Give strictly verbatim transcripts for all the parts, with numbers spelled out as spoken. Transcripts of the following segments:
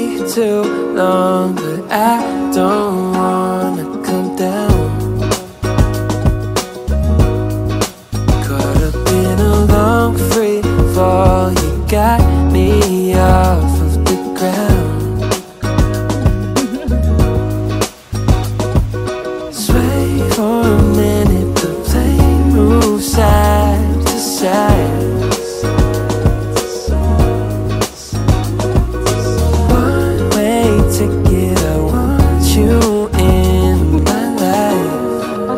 way too long, but I don't wanna come down. Caught up in a long free fall, you got me off of the ground. Sway for a minute, the plane moves side to side. Ticket, I want you in my life.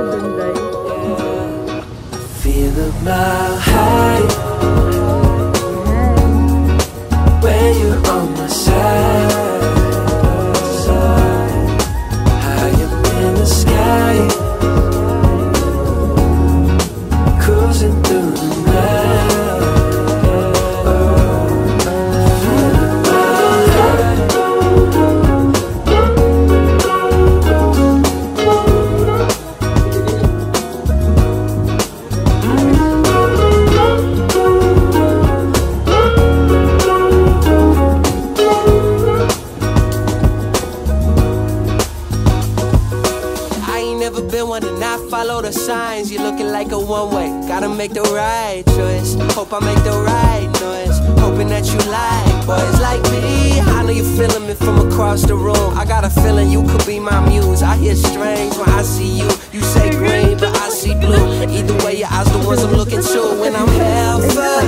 I feel a mile high when you're on my side. High up in the sky, cruising through the night. Follow the signs, you're looking like a one-way. Gotta make the right choice, hope I make the right noise. Hoping that you like boys like me. I know you're feeling me from across the room. I got a feeling you could be my muse. I hear strange when I see you. You say green, but I see blue. Either way, your eyes the ones I'm looking to. When I'm half